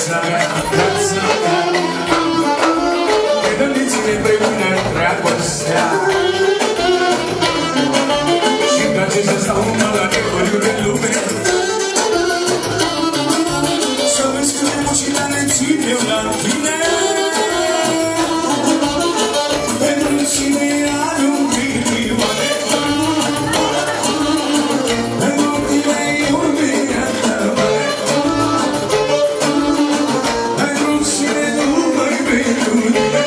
viața mea, viața mea. Ne gândiți-ne împreună dragostea. Și-mi place să stau numai la necoliu de lume, să vezi cât de mucina ne țin eu la tine. Pentru cine ai un milioane, pentru tine iubirea ta, pentru cine nu mai vei iubire.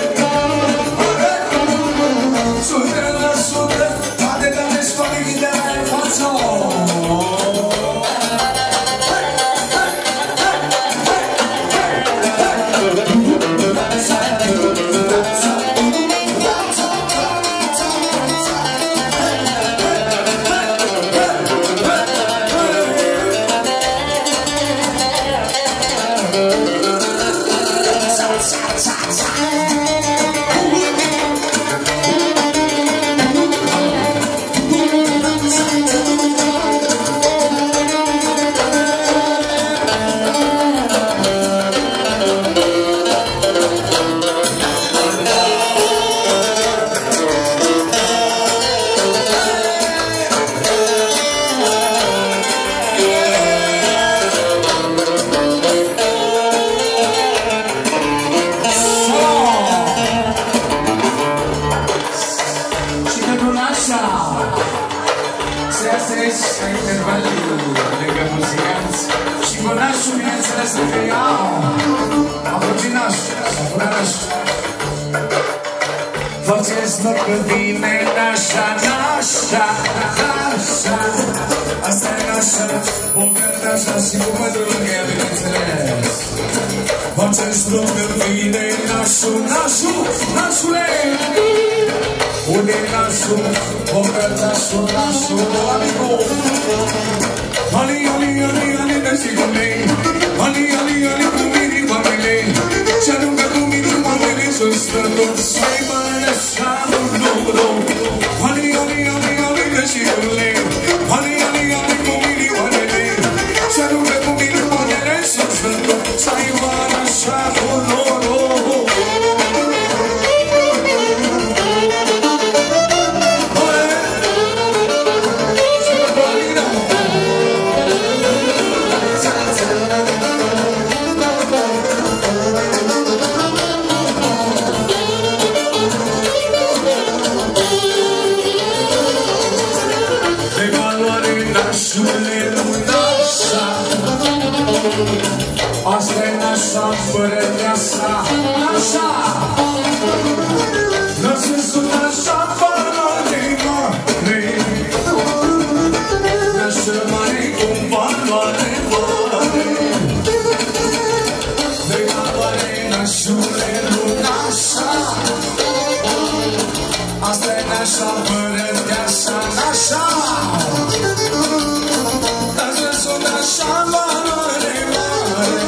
Sută la sută, toate dame scoale ghidea în față. Faceți loc că vine nașa, nașa, nașa. Asta-i nașa, o carte așa și cu mădrul în ea, bineînțeles. Faceți loc că vine nașul, nașul, nașule. Unde-i nașul, o carte așa, nașul, amigo. Ali, ali, ali, ali, nași cu mei. Ali, ali, ali, cu mine, oamene. Și aruncă cu mine, oamene, să-i strădor, să-i mai Ali, ali, ali, ali, nași cu mei. Ali, ali, ali, cu mine, oamene. Și aruncă cu mine, oamene, să-i strădor, să-i mai așa cu noroc. Asta-i nașa, fără neasa, nașa. N-ați sunt nașa, valoare mare. Nașa mare cu valoare mare. De valoare, nașule, nu nașa. Asta-i nașa, fără neasa, nașa. N-ați sunt nașa, valoare mare.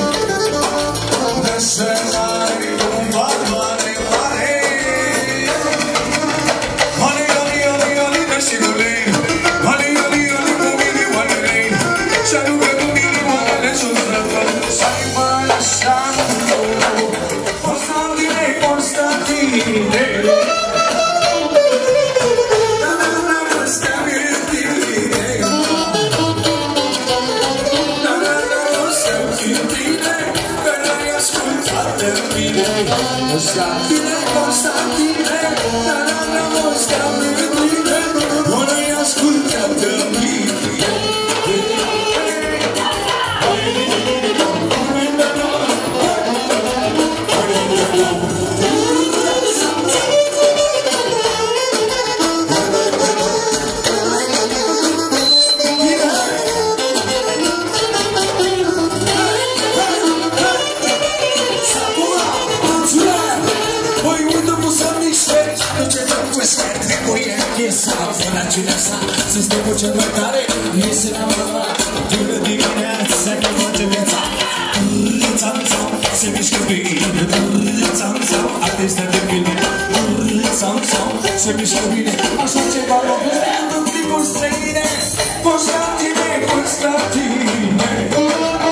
Nașa mare cu valoare mare. Ali, ali, ali, ali, nași cu mei. Ali, ali, ali, cu mine, oamene. Și aruncă cu mine, oamene, să-mi strădor, să-i mai așa noroc. Constantine, Constantine. Constantine, Constantine, na-na-na, Constantine, nu ne-ai ascultat de mine. Suntem cu cel mai tare, iese la mama. Până dimineața că face viața. Țam-țam, se mișcă bine. Țam-țam, artista de bine. Țam-țam, se mișcă bine. Așa ceva lovește în timpul străine. Constantine, Constantine.